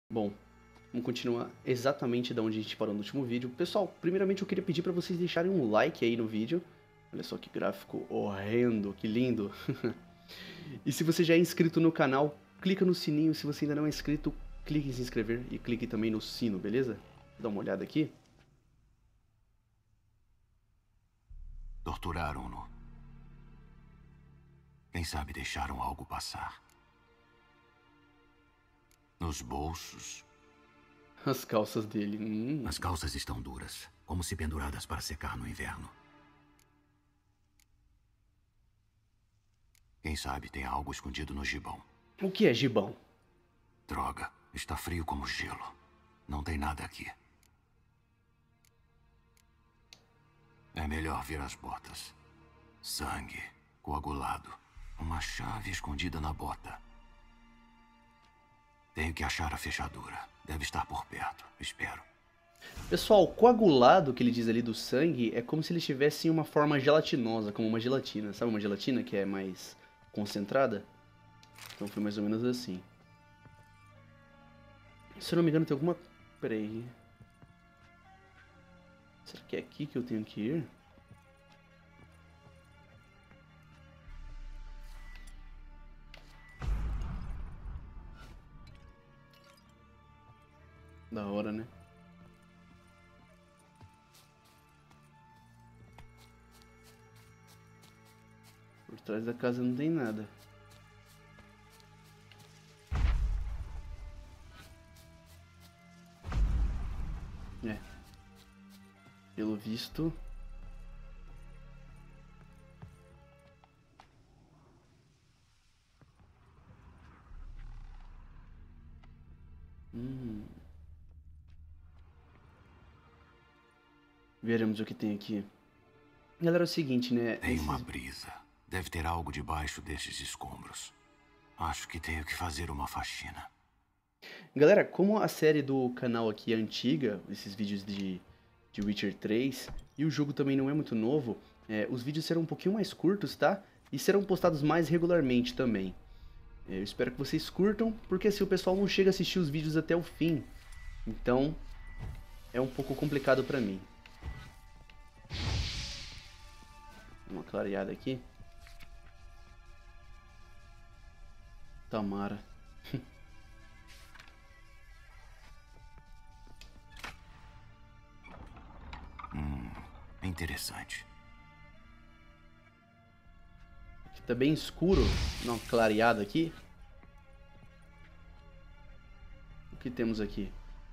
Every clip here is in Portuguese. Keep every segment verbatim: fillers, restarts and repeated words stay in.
Bom, vamos continuar exatamente da onde a gente parou no último vídeo. Pessoal, primeiramente eu queria pedir para vocês deixarem um like aí no vídeo. Olha só que gráfico horrendo, que lindo. E se você já é inscrito no canal, clica no sininho. Se você ainda não é inscrito, clique em se inscrever e clique também no sino, beleza? Dá uma olhada aqui. Torturaram-no. Quem sabe deixaram algo passar. Nos bolsos. As calças dele. Hum. As calças estão duras, como se penduradas para secar no inverno. Quem sabe tem algo escondido no gibão. O que é gibão? Droga, está frio como gelo. Não tem nada aqui. É melhor ver as botas. Sangue, coagulado. Uma chave escondida na bota. Tenho que achar a fechadura. Deve estar por perto. Espero. Pessoal, o coagulado que ele diz ali do sangue é como se ele tivesse uma forma gelatinosa, como uma gelatina. Sabe uma gelatina que é mais concentrada? Então foi mais ou menos assim. Se eu não me engano tem alguma... Pera aí. Será que é aqui que eu tenho que ir? Da hora, né? Por trás da casa não tem nada. É. Pelo visto... Hum. Veremos o que tem aqui. Galera, é o seguinte, né? Tem Esses... uma brisa. Deve ter algo debaixo destes escombros. Acho que tenho que fazer uma faxina. Galera, como a série do canal aqui é antiga, esses vídeos de, de Witcher três, e o jogo também não é muito novo, é, os vídeos serão um pouquinho mais curtos, tá? E serão postados mais regularmente também. É, eu espero que vocês curtam, porque assim o pessoal não chega a assistir os vídeos até o fim. Então, é um pouco complicado pra mim. Uma clareada aqui. Tamara. Hum, interessante. Aqui tá bem escuro. Uma clareada aqui. O que temos aqui?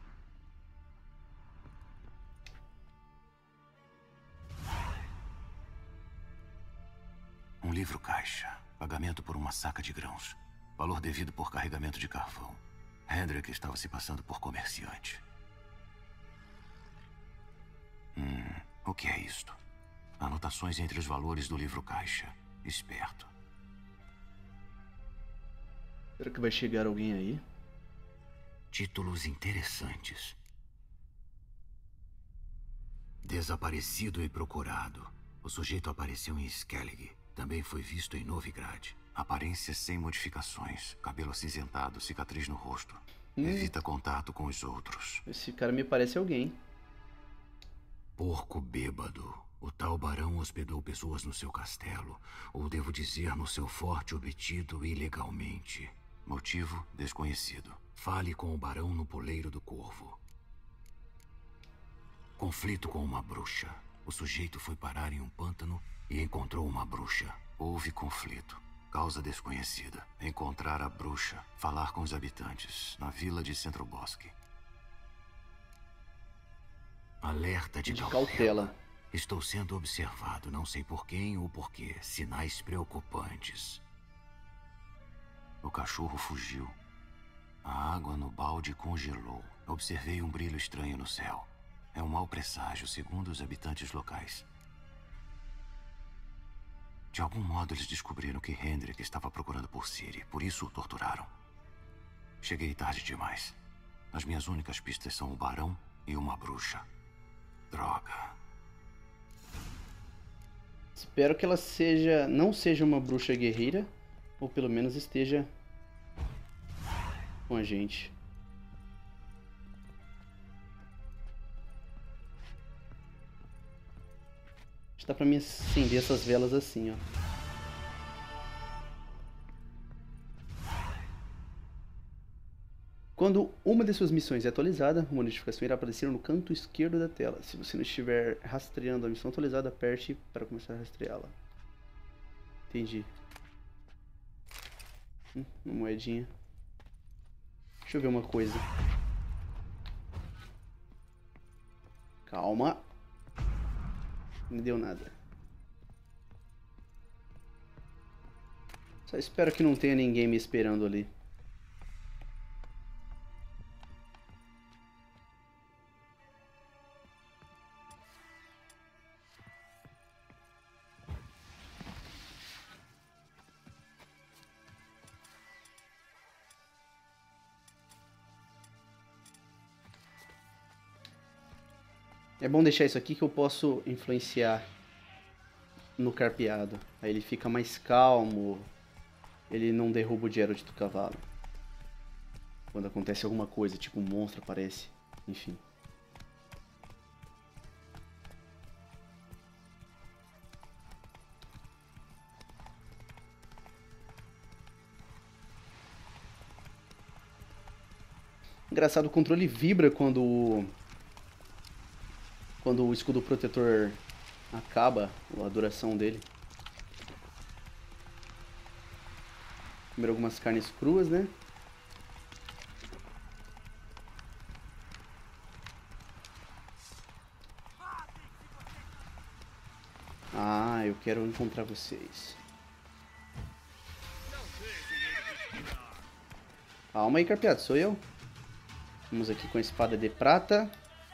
Um livro caixa. Pagamento por uma saca de grãos. Valor devido por carregamento de carvão. Hendrik estava se passando por comerciante. Hum, o que é isto? Anotações entre os valores do livro caixa. Esperto. Será que vai chegar alguém aí? Títulos interessantes. Desaparecido e procurado. O sujeito apareceu em Skellige. Também foi visto em Novigrad. Aparência sem modificações. Cabelo acinzentado, cicatriz no rosto. Hum. Evita contato com os outros. Esse cara me parece alguém. Porco bêbado. O tal barão hospedou pessoas no seu castelo. Ou devo dizer, no seu forte obtido ilegalmente. Motivo desconhecido. Fale com o barão no poleiro do Corvo. Conflito com uma bruxa. O sujeito foi parar em um pântano e encontrou uma bruxa. Houve conflito. Causa desconhecida. Encontrar a bruxa. Falar com os habitantes. Na vila de Centrobosque. Alerta de, De cautela. cautela. Estou sendo observado. Não sei por quem ou por quê. Sinais preocupantes. O cachorro fugiu. A água no balde congelou. Observei um brilho estranho no céu. É um mau presságio, segundo os habitantes locais. De algum modo, eles descobriram que Hendrik estava procurando por Ciri. Por isso o torturaram. Cheguei tarde demais. As minhas únicas pistas são o barão e uma bruxa. Droga. Espero que ela seja, não seja uma bruxa guerreira, ou pelo menos esteja com a gente. Dá pra me acender essas velas assim, ó. Quando uma de suas missões é atualizada, uma notificação irá aparecer no canto esquerdo da tela. Se você não estiver rastreando a missão atualizada, aperte para começar a rastreá-la. Entendi. Hum, uma moedinha. Deixa eu ver uma coisa. Calma. Não deu nada. Só espero que não tenha ninguém me esperando ali. É bom deixar isso aqui que eu posso influenciar no carpeado. Aí ele fica mais calmo. Ele não derruba o Geralt do cavalo. Quando acontece alguma coisa, tipo um monstro aparece. Enfim. Engraçado, o controle vibra quando quando o escudo protetor acaba, a duração dele. Comer algumas carnes cruas, né? Ah, eu quero encontrar vocês. Calma aí, carpeado, sou eu. Vamos aqui com a espada de prata.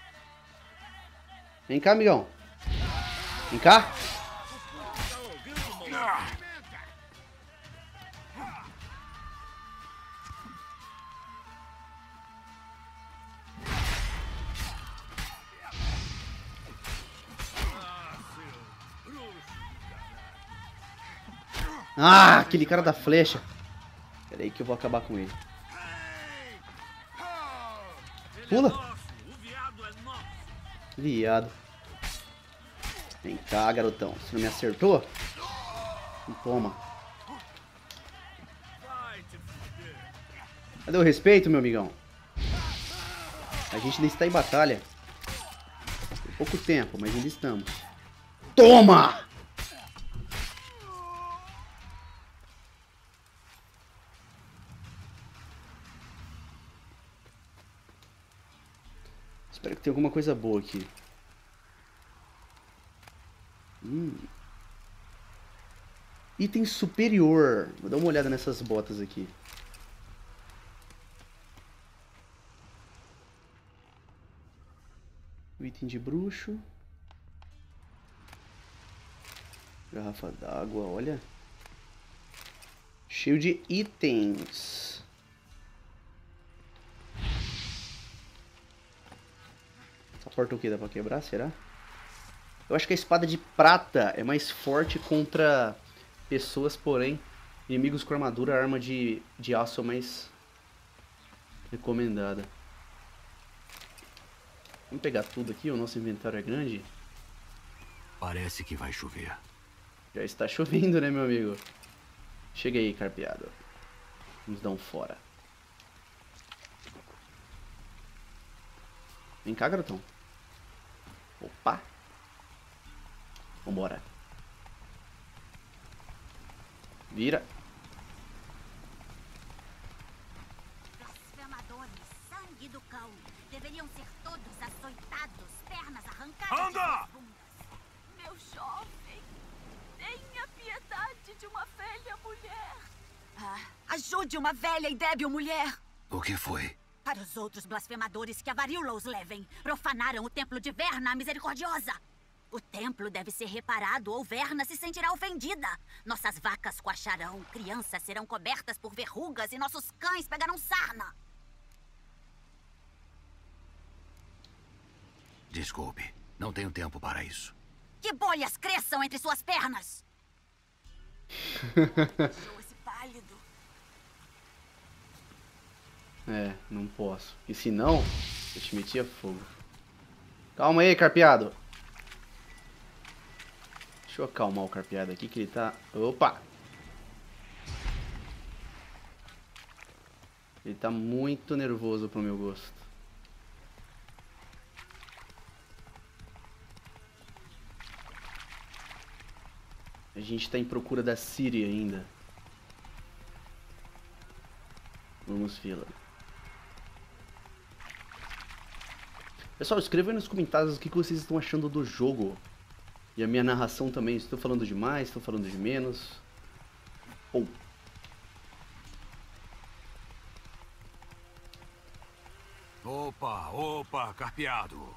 Vem cá, amigão. Vem cá. Ah, aquele cara da flecha. Pera aí que eu vou acabar com ele. Pula. Viado. Vem cá, garotão. Você não me acertou? Toma. Cadê o respeito, meu amigão? A gente ainda está em batalha. Tem pouco tempo, mas ainda estamos. Toma! Espero que tenha alguma coisa boa aqui. Hum. Item superior. Vou dar uma olhada nessas botas aqui. O item de bruxo. Garrafa d'água, olha. Cheio de itens. Essa porta o que? Dá pra quebrar, será? Eu acho que a espada de prata é mais forte contra pessoas, porém, inimigos com armadura, a arma de, de aço é mais recomendada. Vamos pegar tudo aqui, o nosso inventário é grande. Parece que vai chover. Já está chovendo, né, meu amigo? Chega aí, carpeado. Vamos dar um fora. Vem cá, garotão. Opa. Vambora. Vira. Blasfemadores, sangue do cão. Deveriam ser todos açoitados, pernas arrancadas. Anda! De bundas. Meu jovem, tenha piedade de uma velha mulher. Ah, ajude uma velha e débil mulher. O que foi? Para os outros blasfemadores que a varíola os levem. Profanaram o templo de Verna, a misericordiosa. O templo deve ser reparado ou Verna se sentirá ofendida. Nossas vacas coacharão, crianças serão cobertas por verrugas e nossos cães pegarão sarna. Desculpe, não tenho tempo para isso. Que bolhas cresçam entre suas pernas! Esse pálido. É, não posso. E se não, eu te metia fogo. Calma aí, carpeado. Deixa eu acalmar o carpeado aqui, que ele tá... Opa! Ele tá muito nervoso pro meu gosto. A gente tá em procura da Ciri ainda. Vamos vê-la. Pessoal, escreva aí nos comentários o que vocês estão achando do jogo. E a minha narração também. Estou falando de mais, estou falando de menos. Ou... Opa, opa, carpeado.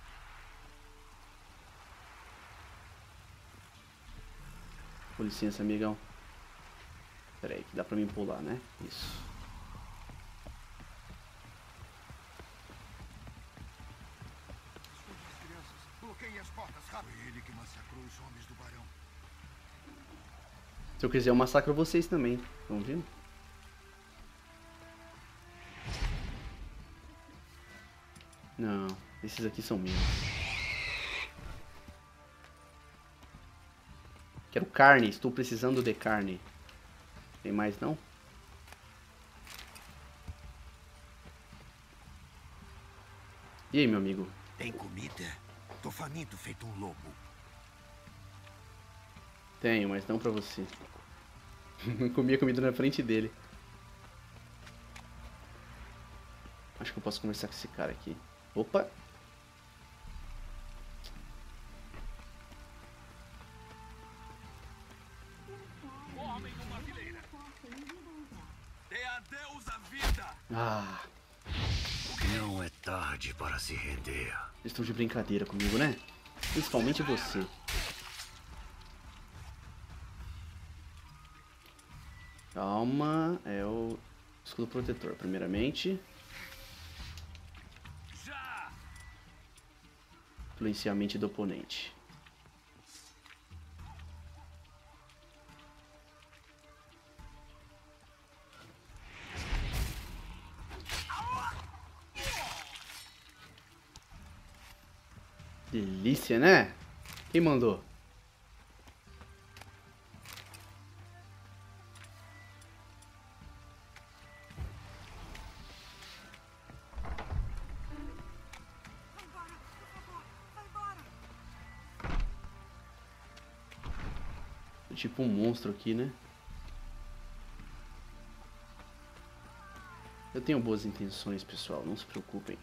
Com licença, amigão. Pera aí, que dá pra mim pular, né? Isso. Se eu quiser, eu massacro vocês também. Estão vendo? Não, esses aqui são meus. Quero carne, estou precisando de carne. Tem mais não? E aí, meu amigo? Tem comida? Tô faminto feito um lobo. Tenho, mas não pra você. Comi a comida na frente dele. Acho que eu posso conversar com esse cara aqui. Opa! Homem numa fileira. Dê adeus à vida. Ah! Não é tarde para se render. Vocês estão de brincadeira comigo, né? Principalmente você. Calma, é o escudo protetor, primeiramente. Já. Influenciar a mente do oponente. Delícia, né? Quem mandou? Tipo um monstro aqui, né? Eu tenho boas intenções, pessoal, não se preocupem.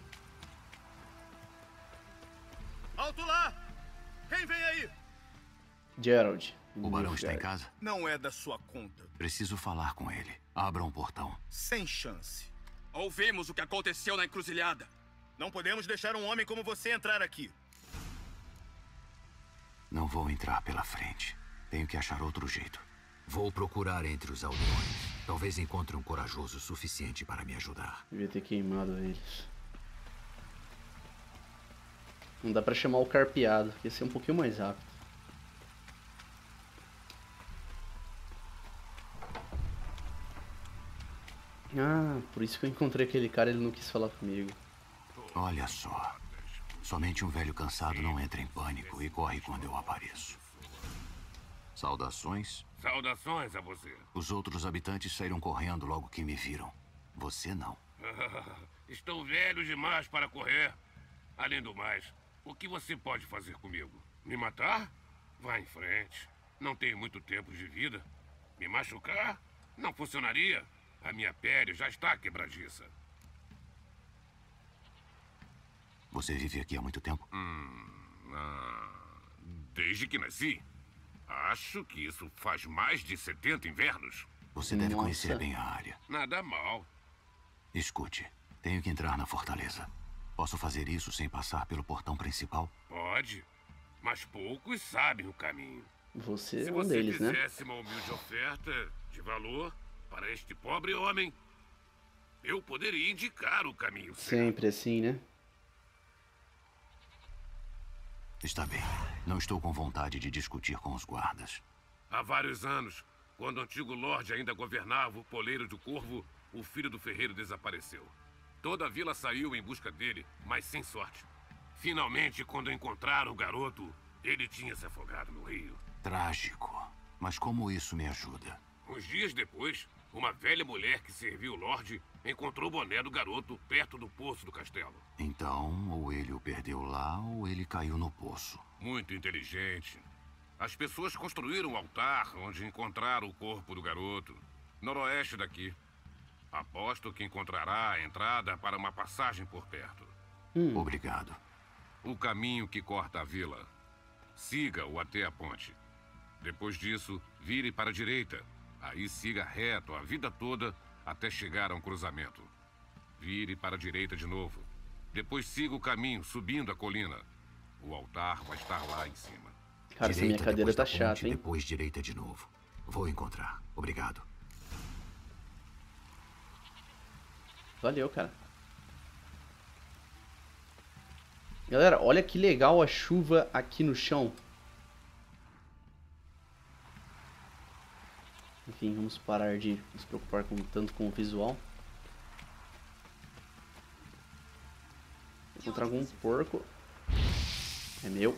Alto lá! Quem vem aí? Gerald. O barão está em casa? Não é da sua conta. Preciso falar com ele. Abra um portão. Sem chance. Ouvimos o que aconteceu na encruzilhada. Não podemos deixar um homem como você entrar aqui. Não vou entrar pela frente. Tenho que achar outro jeito. Vou procurar entre os aldeões. Talvez encontre um corajoso o suficiente para me ajudar. Devia ter queimado eles. Não dá pra chamar o carpeado, que ia ser um pouquinho mais rápido. Ah, por isso que eu encontrei aquele cara, ele não quis falar comigo. Olha só. Somente um velho cansado não entra em pânico e corre quando eu apareço. Saudações. Saudações a você. Os outros habitantes saíram correndo logo que me viram. Você não. Estou velho demais para correr. Além do mais, o que você pode fazer comigo? Me matar? Vá em frente. Não tenho muito tempo de vida. Me machucar? Não funcionaria. A minha pele já está quebradiça. Você vive aqui há muito tempo? Hum, ah, desde que nasci. Acho que isso faz mais de setenta invernos. Você deve Nossa. conhecer bem a área. Nada mal. Escute, tenho que entrar na fortaleza. Posso fazer isso sem passar pelo portão principal? Pode, mas poucos sabem o caminho. Você Se é um você deles, né? fizesse uma humilde oferta de valor para este pobre homem, eu poderia indicar o caminho certo. Sempre assim, né? Está bem. Não estou com vontade de discutir com os guardas. Há vários anos, quando o antigo Lorde ainda governava o Poleiro do Corvo, o filho do ferreiro desapareceu. Toda a vila saiu em busca dele, mas sem sorte. Finalmente, quando encontraram o garoto, ele tinha se afogado no rio. Trágico. Mas como isso me ajuda? Uns dias depois, uma velha mulher que serviu o Lorde encontrou o boné do garoto perto do poço do castelo. Então, ou ele o perdeu lá, ou ele caiu no poço. Muito inteligente. As pessoas construíram um altar onde encontraram o corpo do garoto, noroeste daqui. Aposto que encontrará a entrada para uma passagem por perto. Hum. Obrigado. O caminho que corta a vila. Siga-o até a ponte. Depois disso, vire para a direita. Aí siga reto a vida toda até chegar a um cruzamento. Vire para a direita de novo. Depois siga o caminho subindo a colina. O altar vai estar lá em cima. Cara, essa minha cadeira tá chata, hein? Depois direita de novo. Vou encontrar. Obrigado. Valeu, cara. Galera, olha que legal a chuva aqui no chão. Enfim, vamos parar de nos preocupar com, tanto com o visual. Vou encontrar algum porco. É meu.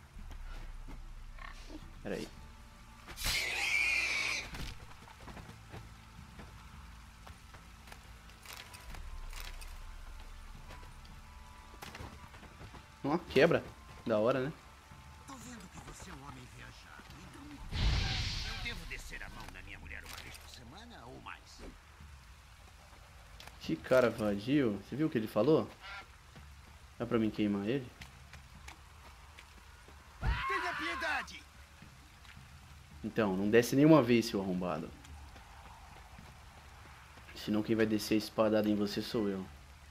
Pera aí. Ó, quebra. Da hora, né? Tô vendo que você é um homem viajado. Então me diga, eu devo descer a mão na minha mulher uma vez por semana ou mais? Que cara vadio. Você viu o que ele falou? Dá pra mim queimar ele? Tenha piedade! Então, não desce nenhuma vez, seu arrombado. Senão quem vai descer a espadada em você sou eu.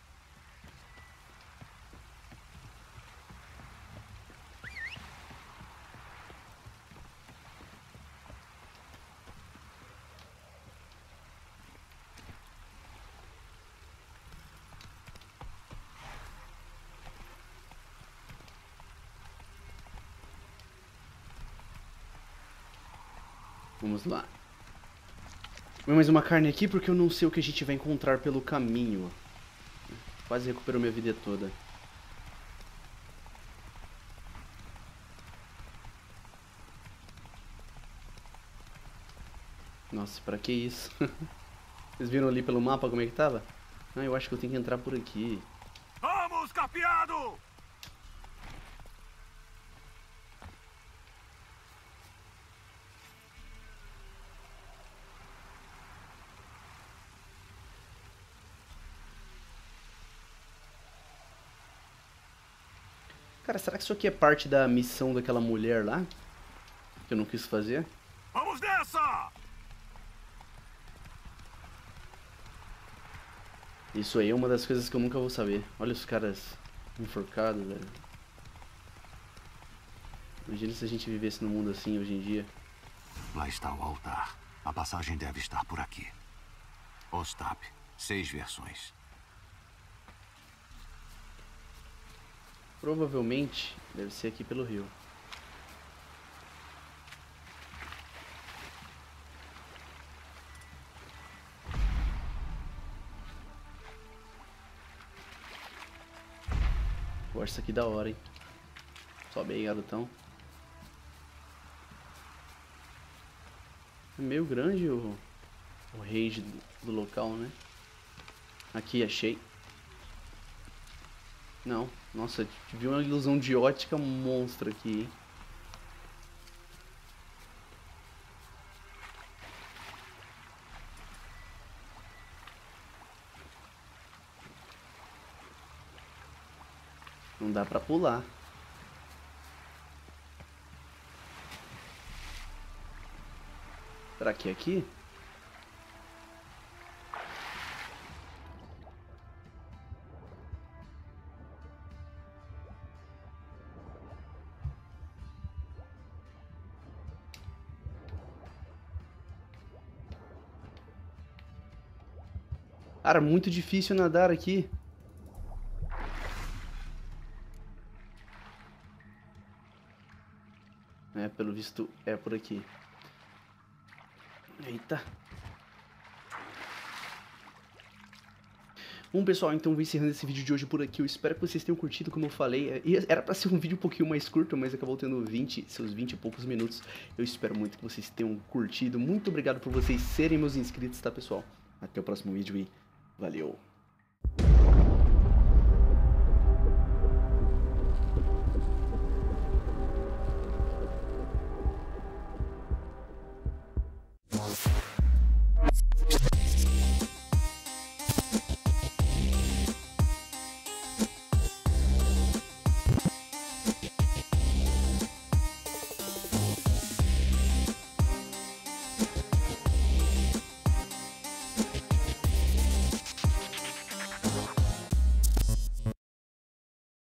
Vamos lá. Vou mais uma carne aqui porque eu não sei o que a gente vai encontrar pelo caminho. Quase recuperou minha vida toda. Nossa, pra que isso? Vocês viram ali pelo mapa como é que tava? Ah, eu acho que eu tenho que entrar por aqui. Vamos, capeado! Cara, será que isso aqui é parte da missão daquela mulher lá? Que eu não quis fazer? Vamos nessa! Isso aí é uma das coisas que eu nunca vou saber. Olha os caras enforcados, velho. Imagina se a gente vivesse num mundo assim hoje em dia. Lá está o altar. A passagem deve estar por aqui. Ostap, seis versões. Provavelmente deve ser aqui pelo rio. Pô, essa aqui da hora, hein? Sobe aí, garotão. É meio grande o, o range do, do local, né? Aqui, achei. Não, nossa, tive uma ilusão de ótica monstra aqui, hein? Não dá pra pular. Será que é aqui? Cara, muito difícil nadar aqui. É, pelo visto é por aqui. Eita. Bom, pessoal, então vou encerrando esse vídeo de hoje por aqui. Eu espero que vocês tenham curtido, como eu falei. Era pra ser um vídeo um pouquinho mais curto, mas acabou tendo vinte, seus vinte e poucos minutos. Eu espero muito que vocês tenham curtido. Muito obrigado por vocês serem meus inscritos, tá, pessoal? Até o próximo vídeo e valeu! We'll be right back.